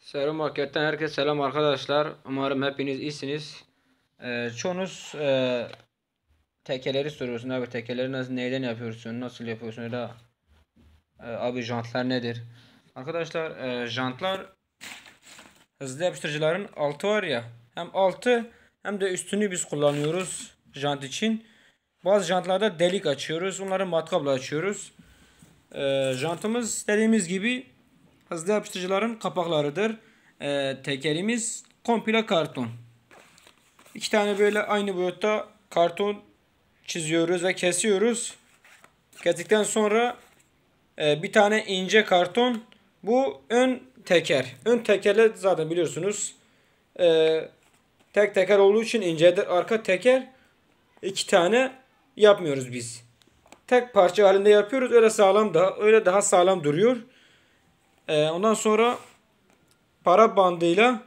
Serum Market'ten herkese selam arkadaşlar. Umarım hepiniz iyisiniz. Çoğunuz tekeleri soruyorsun abi, tekeleri neyden yapıyorsun, nasıl yapıyorsun ya da abi jantlar nedir? Arkadaşlar jantlar hızlı yapıştırıcıların altı var ya, hem altı hem de üstünü biz kullanıyoruz jant için. Bazı jantlarda delik açıyoruz, onları matkapla açıyoruz. Jantımız dediğimiz gibi hızlı yapıştırıcıların kapaklarıdır. Tekerimiz komple karton. İki tane böyle aynı boyutta karton çiziyoruz ve kesiyoruz. Kestikten sonra bir tane ince karton. Bu ön teker. Ön tekerle zaten biliyorsunuz. Tek teker olduğu için incedir. Arka teker iki tane yapmıyoruz biz. Tek parça halinde yapıyoruz. Öyle daha sağlam duruyor. Ondan sonra para bandıyla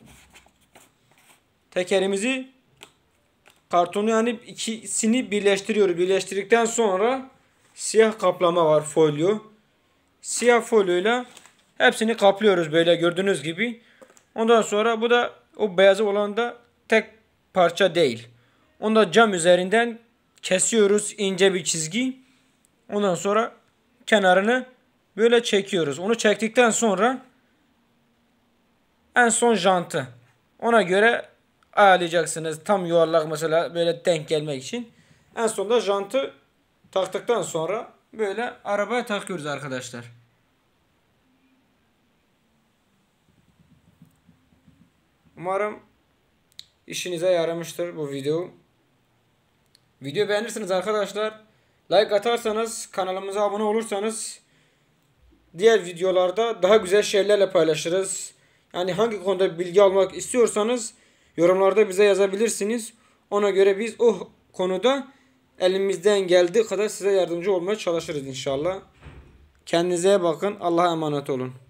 tekerimizi kartonu yani ikisini birleştiriyoruz. Birleştirdikten sonra siyah kaplama var, folyo. Siyah folyoyla hepsini kaplıyoruz böyle gördüğünüz gibi. Ondan sonra bu da o beyazı olan da tek parça değil. Onu da cam üzerinden kesiyoruz ince bir çizgi. Ondan sonra kenarını böyle çekiyoruz. Onu çektikten sonra en son jantı. Ona göre ayarlayacaksınız. Tam yuvarlak mesela böyle denk gelmek için. En sonunda jantı taktıktan sonra böyle arabaya takıyoruz arkadaşlar. Umarım işinize yaramıştır bu video. Video beğenirsiniz arkadaşlar. Like atarsanız, kanalımıza abone olursanız diğer videolarda daha güzel şeylerle paylaşırız. Yani hangi konuda bilgi almak istiyorsanız yorumlarda bize yazabilirsiniz. Ona göre biz o konuda elimizden geldiği kadar size yardımcı olmaya çalışırız inşallah. Kendinize bakın. Allah'a emanet olun.